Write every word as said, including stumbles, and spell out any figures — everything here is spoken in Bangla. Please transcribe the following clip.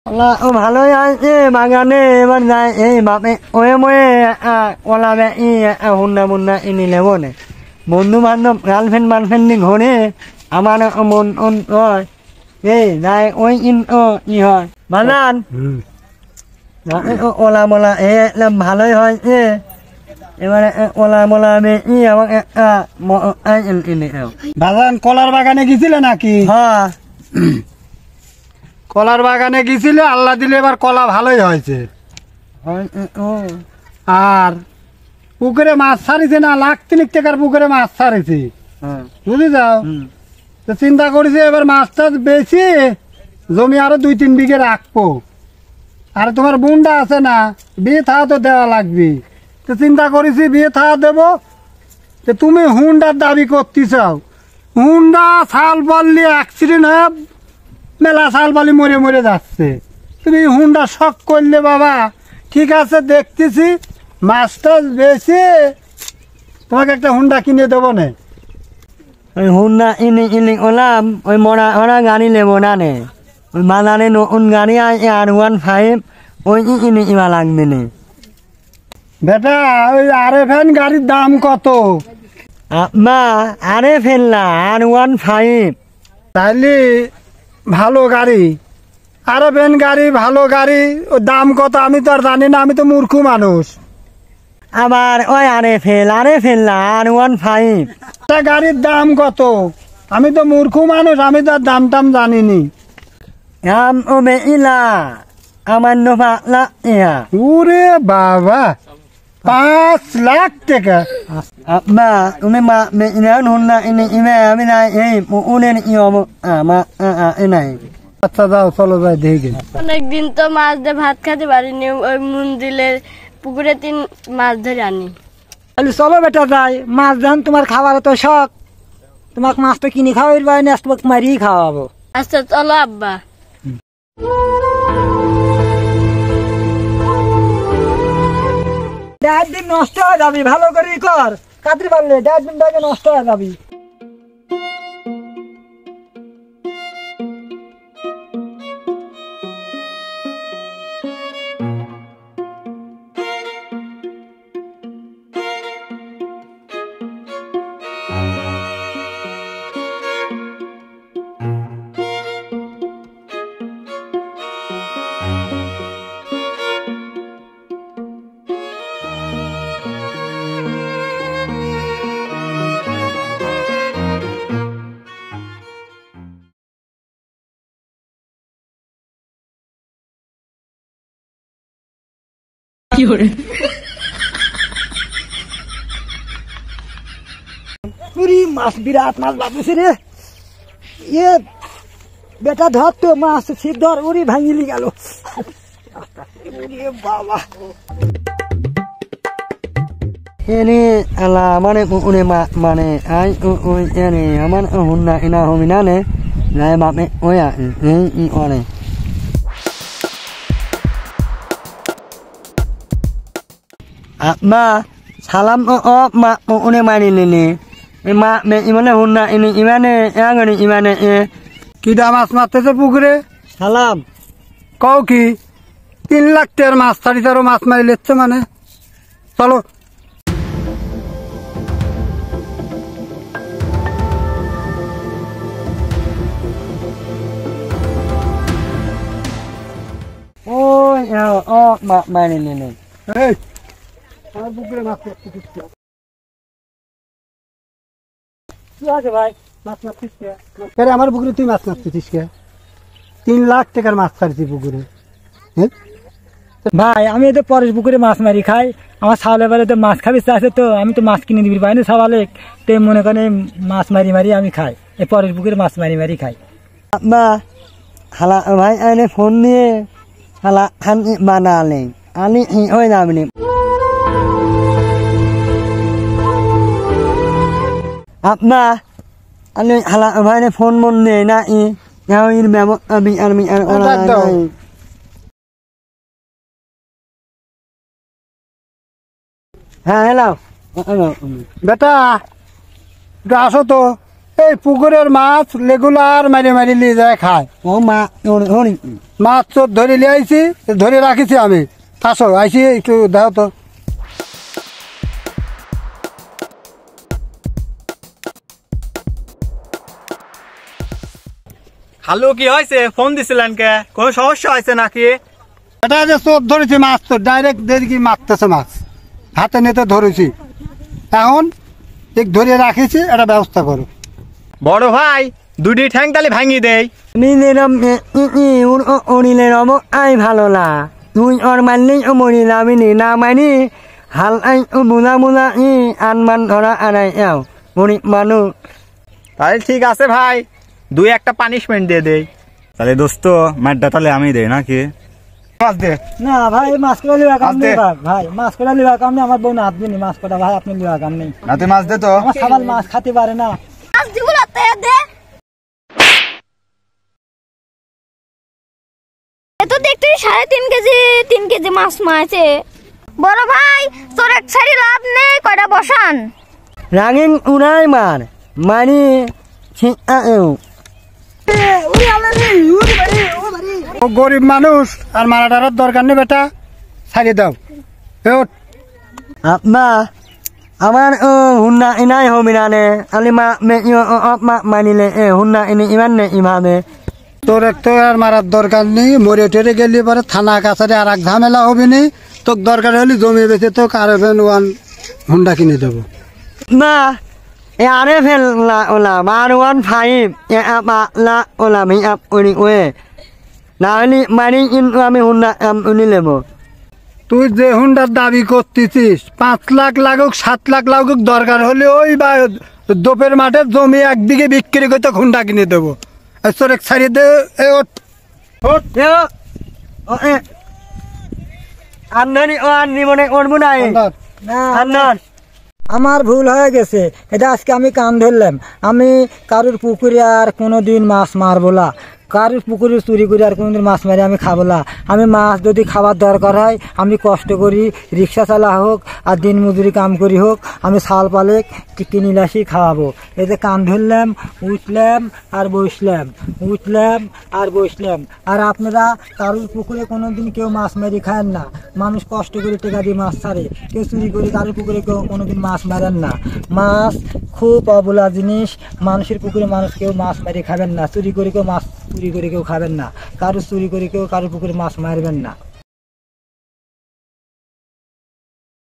ও ভালোই আছে বাগানে এবার যাই এই বাপে ওয়ে ময়ে ওলাবে ই হুন্ডা মুন্ডা ইনি নেবো নে বন্ধু বান্ধব গার্লফ্রেন্ড মার্লফ্রেন্ড নি ঘরে আমার মন হয় এই যাই ওই ইন ও ই হয় বানান ওলা মোলা এ ভালোই হয় এ এবারে ওলা মোলা আমি ই আমাকে বাগান কলার বাগানে গেছিলে নাকি? হ্যাঁ কলার বাগানে গেছিলে, আল্লাহ দিলে এবার কলা ভালোই হয়েছে। আর পুকুরে মাছ ছাড়িছে না, লাখ তিনিক টাকার পুকুরে মাছ ছাড়িছে, বুঝলি যাও তো চিন্তা করেছি এবার মাছ টাছ বেশি জমি আরো দুই তিন বিঘে রাখবো। আর তোমার বুনটা আছে না, বিয়ে থা তো দেওয়া লাগবে, তো চিন্তা করেছি বিয়ে থা দেবো। তো তুমি হুন্ডার দাবি করতে চাও, হুন্ডা ছাল বললি অ্যাক্সিডেন্ট হয়ে মেলা ছাল বালি মরে মরে যাচ্ছে, তুমি হুন্ডা শখ করলে বাবা। ঠিক আছে দেখতেছি মাছ টাছ বেশি তোমাকে একটা হুন্ডা কিনে দেবো না। ওই হুন্ডা ইনি ইনি ওলাম ওই মোড়া ওরা গাড়ি নেবো না নে ওই মাদানে নতুন গাড়ি আছে আর ওয়ান ফাইভ ওই ইনি ইমা লাগবে নে। বেটা ওই আরে ফ্যান গাড়ির দাম কত? মা আরে ফেললা আর ওয়ান ফাইভ তাইলে ভালো গাড়ি, আরে ফ্যান গাড়ি ভালো গাড়ি, ও দাম কত আমি তো আর জানি না, আমি তো মূর্খ মানুষ। আবার ওই আরে ফেল আরে ফেললা আর ওয়ান ফাইভ তা গাড়ির দাম কত? আমি তো মূর্খ মানুষ, আমি তো আর দাম টাম জানিনি। দাম ও বেইলা আমার নোফালা ইয়া ওরে বাবা, পাঁচ লাখ টাকা! মা তুমি মা মেয়ে হুন্ডা ইনি ইমে আমি নাই এই উনের ইয়ম মা এ নাই। আচ্ছা যাও চলো যাই দেখে। অনেকদিন তো মাছ দিয়ে ভাত খাতে পারিনি, ওই মন্দিরের পুকুরে তিন মাছ ধরে আনি। চলো বেটা যাই, মাছ দেন তোমার খাবার তো শখ, তোমাকে মাছ তো কিনে খাওয়াই পাই না, তোমাকে মারিয়ে খাওয়াবো। আচ্ছা চলো আব্বা। দেড় দিন নষ্ট হয়ে যাবি, ভালো করে কর, কাতরি পারলে দেড় দিন আগে নষ্ট হয়ে যাবি। মাছ বিরাট মাছ বাঁধেছে রে, এ বেটা ধর তো মাছ, ছিপ ধর, ওরে ভাঙিলি গেল বাবা। এনে আলা মানে উনে মানে আই ওই এনে আমার হুন্ডা ইনা হমিনা নে নাই বাপে ওয়া এই ই অনে মা সালাম ও মা উনে মারি নিলে মা মে ইমানে হুন্ডা ইনি ইমানে এগানি ইমানে এ কিডা মাছ মারতেছে পুকুরে? সালাম কও কি তিন লাখ টাকার মাছ ছাড়ি তারও মাছ মারি লেচ্ছে মানে? চলো ও ও মা মারি নিলে এই আমার পুকুরে মাছ মারতেছিস কে? কি আছে ভাই, মাছ মারছিস কে? আরে আমার পুকুরে তুই মাছ মারতেছিস কে? তিন লাখ টাকার মাছ ছাড়ছি পুকুরে। হ্যাঁ ভাই আমি তো পরেশ পুকুরে মাছ মারি খাই, আমার ছাওয়ালের বেলা তো মাছ খাবি আছে, তো আমি তো মাছ কিনে দিবি পাই না ছাওয়ালে, তো মনে করেন মাছ মারি মারি আমি খাই, এই পরেশ পুকুরে মাছ মারি মারি খাই। মা হালা ভাই আনে ফোন নিয়ে হালা খান বানালে আনি ওই নামনি আপনা আনি হালা ভাই ফোন মন নেই না ই নাও ইর মেম আমি আমি আর ওলা নাই। হ্যাঁ হ্যালো বেটা একটু আসো তো, এই পুকুরের মাছ রেগুলার মারি মারি নিয়ে যায় খায়। ও মা হনি মাছ তো ধরে নিয়ে আইছি, ধরে রাখিছি আমি। আসো আইসি একটু দাও তো। হ্যালো, কি হয়েছে? ফোন দিছিলেন কে? কোনো সমস্যা হয়েছে নাকি? এটা যে চোর ধরেছি মাছ, তো ডাইরেক্ট দেখি মারতেছে মাছ, হাতে নিতে ধরেছি। এখন এক ধরে রাখিছি, এটা ব্যবস্থা করো। বড় ভাই, দুটি ঠ্যাং তালি ভাঙি দেই। নিলেরম অনিলে রব আই ভালো না তুই ওর মানলেই ও মরি যাবি নি না মানি হাল আই ও বুঝা বুঝা ই আনমান ধরা আনাই এও গরিব মানুষ। তাহলে ঠিক আছে ভাই, দুই একটা পানিশমেন্ট দিয়ে দেই। তাহলে দোস্ত ম্যাটটা তাহলে আমি দেই নাকি? মাছ দে। না ভাই, মাছ কটা লিবা কাম মাছ নেই দে। ভাই, ভাই মাছ কটা লিবা কাম নেই, আমার বোন হাত দিনি মাছ কটা, ভাই আপনি লিবা কাম নেই, না তুই মাছ দে তো। আমার সবাই মাছ খাতে পারে না। মাছ দিগুলো তে দে। এ তো দেখতে সাড়ে তিন কেজি তিন কেজি মাছ মারছে। বড় ভাই, তোর এক সারি লাভ নেই, কয়টা বসান। রাঙিন উড়াই মার মানি ঠিক এও ও গরিব মানুষ, আর মারা টারার দরকার নেই বেটা, ছাড়িয়ে দাও। এ ওঠ। আপনা আমার ও হুন্না ইনাই হমিরানে আলিমা মে ইও মা মানিলে এ হুন্না ইনি ইমান নে ইমামে। তোর তো আর মারার দরকার নেই, মরে টরে গেলে পরে থানা কাছারে আর এক ঝামেলা হবে নি। তোর দরকার হলে জমি বেঁচে তো কারেভেন ওয়ান হুন্ডা কিনে দেবো। না এ আরে ফেল লা ওলা বার ওয়ান ফাইভ এ আপা লা ওলা মি আপ উনি ওয়ে না হলে মানি ইন আমি হুন্না উনি লেব। তুই যে হুন্ডার দাবি করতেছিস, পাঁচ লাখ লাগুক সাত লাখ লাগুক, দরকার হলে ওই বা দোপের মাঠে জমি একদিকে বিক্রি করতে হুন্ডা কিনে দেবো। তোর এক ছাড়িয়ে দে। এ ওঠ ওঠ। ও এ আন্নানি ও আন্নি মনে করবো না না আন্নান আমার ভুল হয়ে গেছে, এটা আজকে আমি কান ধরলাম। আমি কারোর পুকুরে আর কোনোদিন মাছ মারবো না, কারোর পুকুরে চুরি করে আর কোনোদিন মাছ মারি আমি খাবো না। আমি মাছ যদি খাবার দরকার হয় আমি কষ্ট করি, রিক্সা চালা হোক আর দিন মজুরি কাম করি হোক, আমি ছাল পালে কিনে আসি খাওয়াবো। এই যে কান ধরলাম, উঠলাম আর বসলাম, উঠলাম আর বসলাম। আর আপনারা কারোর পুকুরে কোনোদিন কেউ মাছ মারি খায়েন না, মানুষ কষ্ট করে টেকা দিয়ে মাছ ছাড়ে, কেউ চুরি করে কারোর পুকুরে কেউ কোনোদিন মাছ মারেন না। মাছ খুব অবলা জিনিস, মানুষের পুকুরে মানুষ কেউ মাছ মারি খাবেন না, চুরি করে কেউ মাছ চুরি করে কেউ খাবেন না, কারো চুরি করে কেউ কারোর পুকুরে মাছ মারবেন না।